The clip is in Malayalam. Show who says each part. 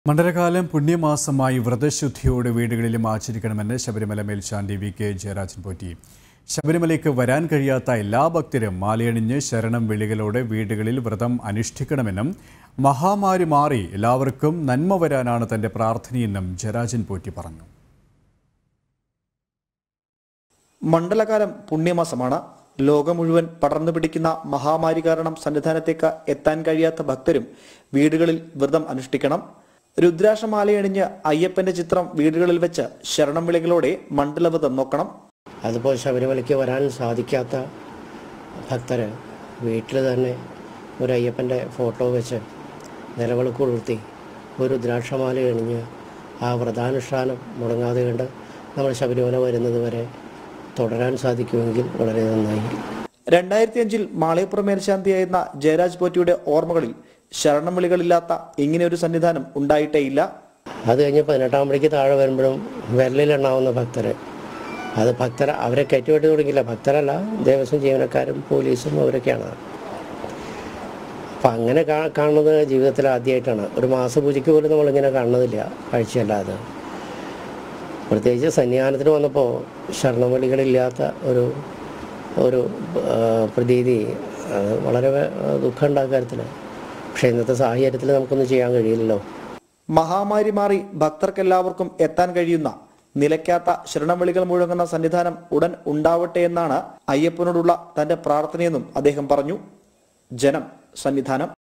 Speaker 1: മണ്ഡലകാലം പുണ്യമാസമായി വ്രതശുദ്ധിയോടെ വീടുകളിലും ആചരിക്കണമെന്ന് ശബരിമല മേൽശാന്തി വി.കെ. ജയരാജൻ പോറ്റി. ശബരിമലയ്ക്ക് വരാൻ കഴിയാത്ത എല്ലാ ഭക്തരും മാലയണിഞ്ഞ് ശരണം വിളികളോടെ വീടുകളിൽ വ്രതം അനുഷ്ഠിക്കണമെന്നും മഹാമാരി മാറി എല്ലാവർക്കും നന്മ വരാനാണ് തന്റെ പ്രാർത്ഥനയെന്നും ജയരാജൻ പോറ്റി പറഞ്ഞു.
Speaker 2: മണ്ഡലകാലം പുണ്യമാസമാണ്. ലോകം മുഴുവൻ പടർന്നു പിടിക്കുന്ന മഹാമാരി കാരണം സന്നിധാനത്തേക്ക് എത്താൻ കഴിയാത്ത ഭക്തരും വീടുകളിൽ വ്രതം അനുഷ്ഠിക്കണം. രുദ്രാക്ഷമാലയണിഞ്ഞ് അയ്യപ്പന്റെ ചിത്രം വീടുകളിൽ വെച്ച് ശരണം വിളികളോടെ മണ്ഡലവ്രതം നോക്കണം.
Speaker 3: അതുപോലെ ശബരിമലയ്ക്ക് വരാൻ സാധിക്കാത്ത ഭക്തര് വീട്ടിൽ തന്നെ ഒരു അയ്യപ്പൻ്റെ ഫോട്ടോ വെച്ച് നിലവിളക്ക് കൊളുത്തി ഒരു രുദ്രാക്ഷമാല അണിഞ്ഞ് ആ വ്രതാനുഷ്ഠാനം മുടങ്ങാതെ കണ്ട് നമ്മൾ ശബരിമല വരുന്നത് വരെ തുടരാൻ സാധിക്കുമെങ്കിൽ വളരെ നന്നായി.
Speaker 2: 2005 മാളയപ്പുറം മേൽശാന്തിയായിരുന്ന ജയരാജ് പോറ്റിയുടെ ഓർമ്മകളിൽ ശരണം വിളികളില്ലാത്ത ഇങ്ങനെയൊരു സന്നിധാനം ഉണ്ടായിട്ടേയില്ല.
Speaker 3: അത് കഴിഞ്ഞ് 18-ാം പടിക്ക് താഴെ വരുമ്പോഴും വിരലിലെണ്ണാവുന്ന ഭക്തര്, അത് ഭക്തർ അവരെ കയറ്റിവിട്ട് തുടങ്ങിയില്ല. ഭക്തരല്ല, ദേവസ്വം ജീവനക്കാരും പോലീസും അവരൊക്കെയാണ്. അപ്പം അങ്ങനെ കാണുന്നത് ജീവിതത്തിൽ ആദ്യമായിട്ടാണ്. ഒരു മാസപൂജയ്ക്ക് പോലും നമ്മളിങ്ങനെ കാണുന്നതില്ല, കാഴ്ചയല്ലാതെ. പ്രത്യേകിച്ച് സന്നിധാനത്തിന് വന്നപ്പോൾ ശരണവിളികളില്ലാത്ത ഒരു പ്രതീതി വളരെ ദുഃഖമുണ്ടാകുന്ന കാര്യത്തിൽ. പക്ഷേ ഇന്നത്തെ സാഹചര്യത്തിൽ നമുക്കൊന്നും ചെയ്യാൻ കഴിയില്ലല്ലോ.
Speaker 2: മഹാമാരി മാറി ഭക്തർക്കെല്ലാവർക്കും എത്താൻ കഴിയുന്ന നിലയ്ക്കാത്ത ശരണവിളികൾ മുഴങ്ങുന്ന സന്നിധാനം ഉടൻ ഉണ്ടാവട്ടെ എന്നാണ് അയ്യപ്പനോടുള്ള തന്റെ പ്രാർത്ഥനയെന്നും അദ്ദേഹം പറഞ്ഞു. ജനം, സന്നിധാനം.